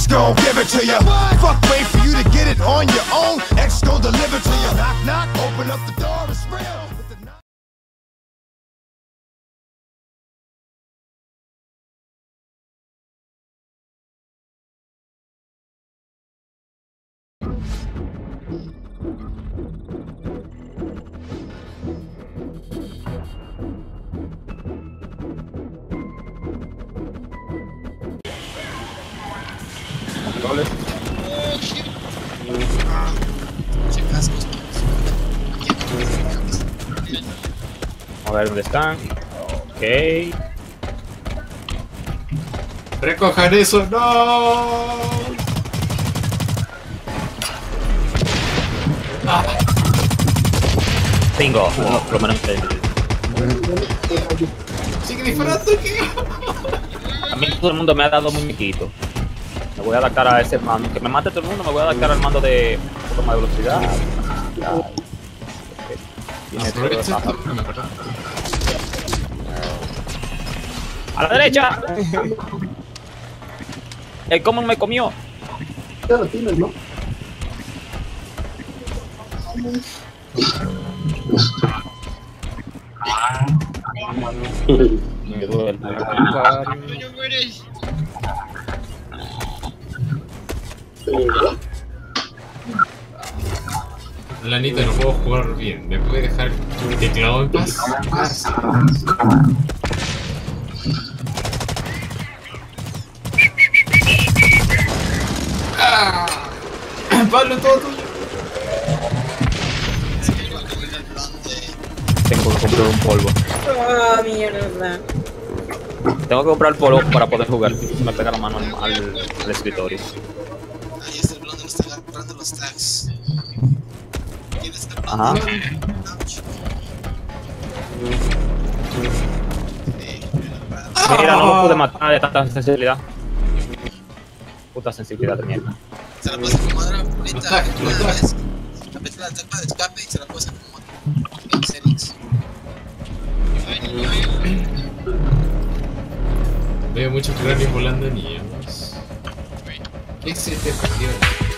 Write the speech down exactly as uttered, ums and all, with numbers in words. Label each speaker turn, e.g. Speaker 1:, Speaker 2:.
Speaker 1: gon' give it to ya. Fuck, wait for you to get it on your own. X gon' deliver to ya. Knock, knock, open up the door, it's real.
Speaker 2: A ver dónde están. Ok.
Speaker 3: Recojan eso, no. Ah.
Speaker 2: Bingo, no, por lo menos el...
Speaker 3: Sigue disparando, ¿qué?
Speaker 2: A mí todo el mundo me ha dado muñequito. Me voy a adaptar a ese mando. Que me mate todo el mundo, me voy a adaptar al mando de un poco más de velocidad.
Speaker 3: Aprovecha esto.
Speaker 2: ¡A la derecha! El común me comió.
Speaker 4: Ya lo tienes, ¿no?
Speaker 2: Me duele.
Speaker 3: Lanita, no puedo jugar bien. ¿Me puede dejar el teclado en paz? ¡Ah! Pablo, todo tuyo.
Speaker 2: Tengo que comprar un polvo.
Speaker 5: Ah, mierda.
Speaker 2: Tengo que comprar el polvo para poder jugar. Me pega la mano al, al, al escritorio.
Speaker 6: Ahí está el blonde, me está agarrando los tags. ¿Quién está el
Speaker 2: Ajá.
Speaker 6: blonde?
Speaker 2: Mira, no lo pude matar de tanta sensibilidad. Puta sensibilidad de mierda.
Speaker 6: Se la puedes acomodar ahorita.
Speaker 3: Los tags, los tags.
Speaker 6: Aprieta la tapa de escape y se la puedes acomodar. En settings.
Speaker 3: Veo muchos cráneos volando niños. ¿Qué es este partido?